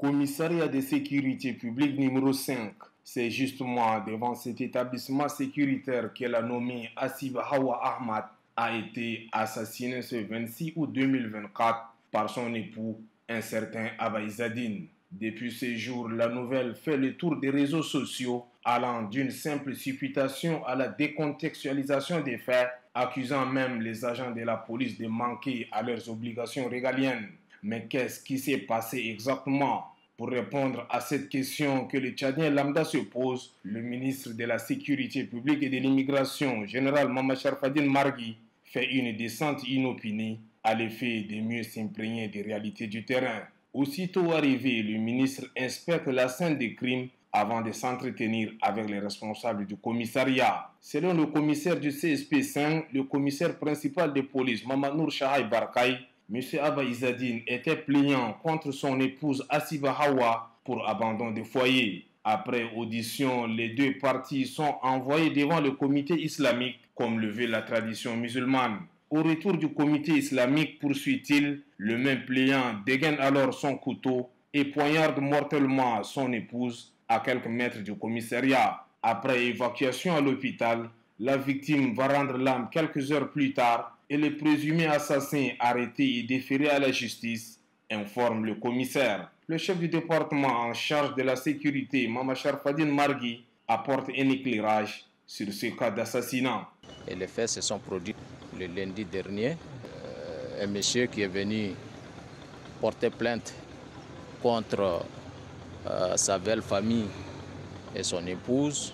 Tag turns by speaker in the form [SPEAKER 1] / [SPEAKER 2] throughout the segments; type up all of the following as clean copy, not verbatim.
[SPEAKER 1] Commissariat de sécurité publique numéro 5. C'est justement devant cet établissement sécuritaire que la nommée Asib Hawa Ahmad a été assassinée ce 26 août 2024 par son époux, un certain Abba Izzadine. Depuis ce jour, la nouvelle fait le tour des réseaux sociaux, allant d'une simple supputation à la décontextualisation des faits, accusant même les agents de la police de manquer à leurs obligations régaliennes. Mais qu'est-ce qui s'est passé exactement? Pour répondre à cette question que le Tchadien lambda se pose, le ministre de la Sécurité publique et de l'immigration, général Mama Sharfadine Margui, fait une descente inopinée à l'effet de mieux s'imprégner des réalités du terrain. Aussitôt arrivé, le ministre inspecte la scène des crimes avant de s'entretenir avec les responsables du commissariat. Selon le commissaire du CSP 5, le commissaire principal de police, Mamanour Shahay Barkay, M. Abba Izzadine était plaignant contre son épouse Asiba Hawa pour abandon de foyer. Après audition, les deux parties sont envoyées devant le comité islamique, comme le veut la tradition musulmane. Au retour du comité islamique, poursuit-il, le même plaignant dégaine alors son couteau et poignarde mortellement son épouse à quelques mètres du commissariat. Après évacuation à l'hôpital, la victime va rendre l'âme quelques heures plus tard et le présumé assassin arrêté et déféré à la justice, informe le commissaire. Le chef du département en charge de la sécurité, Mama Sharfadine Margui, apporte un éclairage sur ce cas d'assassinat.
[SPEAKER 2] Et les faits se sont produits le lundi dernier. Un monsieur qui est venu porter plainte contre sa belle famille et son épouse.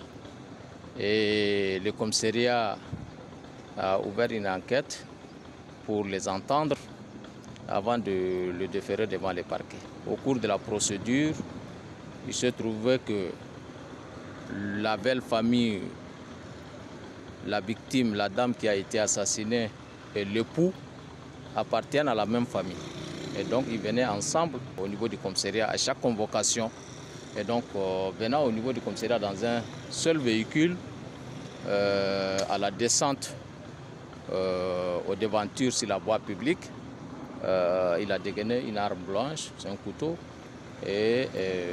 [SPEAKER 2] Et le commissariat a ouvert une enquête pour les entendre avant de le déférer devant les parquets. Au cours de la procédure, il se trouvait que la belle famille, la victime, la dame qui a été assassinée et l'époux appartiennent à la même famille. Et donc ils venaient ensemble au niveau du commissariat à chaque convocation. Et donc venant au niveau du commissariat dans un seul véhicule, à la descente aux devantures sur la voie publique, il a dégainé une arme blanche, c'est un couteau, et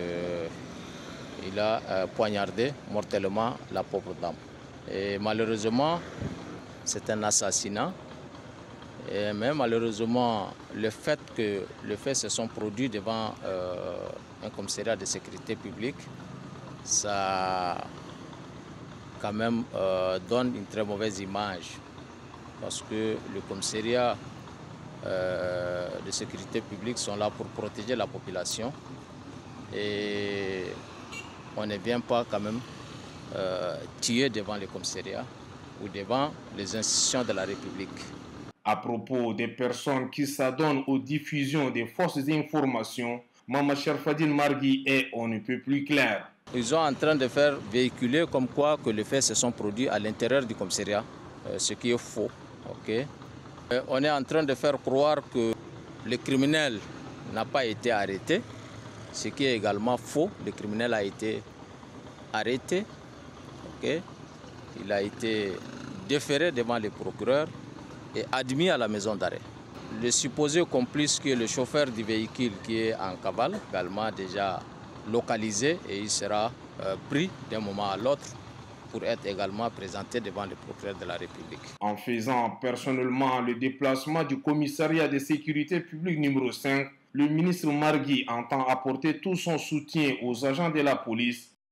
[SPEAKER 2] il a poignardé mortellement la pauvre dame. Et malheureusement, c'est un assassinat. Et même malheureusement, le fait que les faits se sont produits devant un commissariat de sécurité publique, ça quand même donne une très mauvaise image. Parce que le commissariat de sécurité publique sont là pour protéger la population. Et on ne vient pas quand même tuer devant le commissariat ou devant les institutions de la République.
[SPEAKER 1] À propos des personnes qui s'adonnent aux diffusions des fausses informations, Mama Sharfadine Margui est on ne peut plus clair.
[SPEAKER 2] Ils sont en train de faire véhiculer comme quoi que les faits se sont produits à l'intérieur du commissariat, ce qui est faux. Okay? On est en train de faire croire que le criminel n'a pas été arrêté, ce qui est également faux. Le criminel a été arrêté, okay? Il a été déféré devant les procureurs et admis à la maison d'arrêt. Le supposé complice qui est le chauffeur du véhicule qui est en cavale, également déjà localisé, et il sera pris d'un moment à l'autre pour être également présenté devant le procureur de la République.
[SPEAKER 1] En faisant personnellement le déplacement du commissariat de sécurité publique numéro 5, le ministre Margui entend apporter tout son soutien aux agents de la police